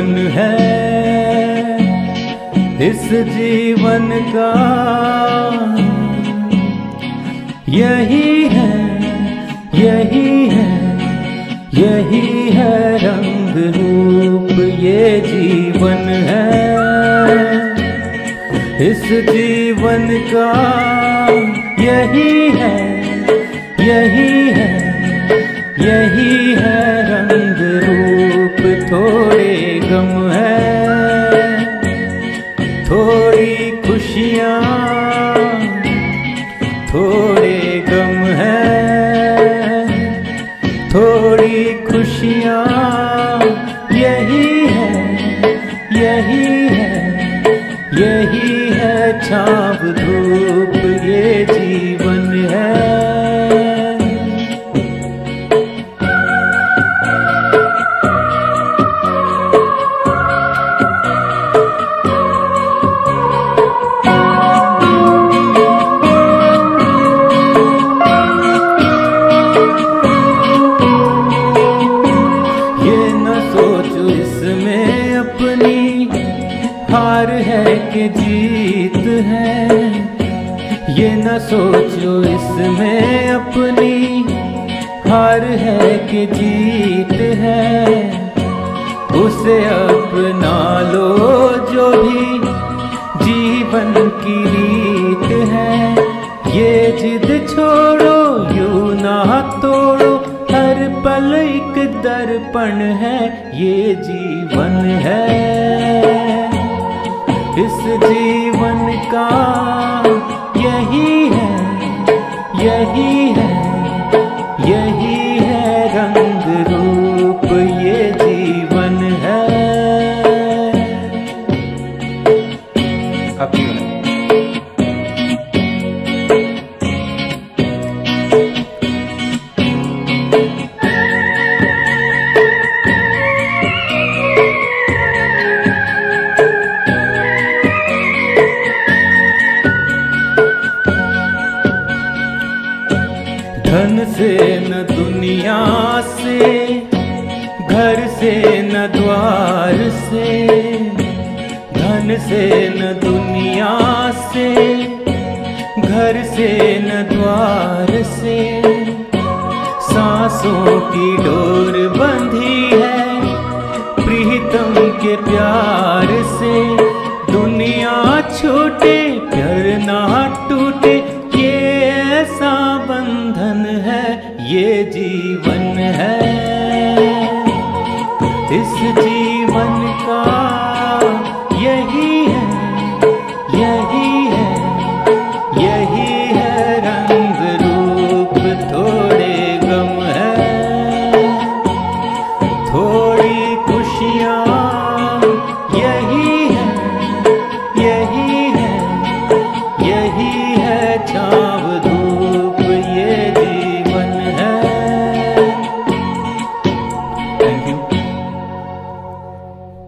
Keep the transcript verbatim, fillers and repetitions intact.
जीवन है, इस जीवन का यही है, यही है, यही है रंग रूप, ये जीवन है, इस जीवन का यही है, यही है, यही है रंग रूप। थोड़े गम है, थोड़ी खुशियाँ, थोड़े गम है, थोड़ी खुशियाँ, यही है, यही है, यही है छाँव धूप, ये जीवन है। हार है कि जीत है, ये न सोचो इसमें अपनी हार है कि जीत है। उसे अपना लो जो भी जीवन की रीत है, ये जिद छोड़ो यूं ना तोड़ो, हर पल एक दर्पण है, ये जीवन है, इस जीवन का यही है, यही है, यही है रंग रूप, ये जीवन है। धन से न दुनिया से, घर से न द्वार से, धन से न दुनिया से, घर से न द्वार से, सांसों की डोर बंधी है प्रीतम के प्यार से। दुनिया छूटे प्यार ना टूटे, ये ऐसा बंधन है, ये जीवन है, इस जीवन का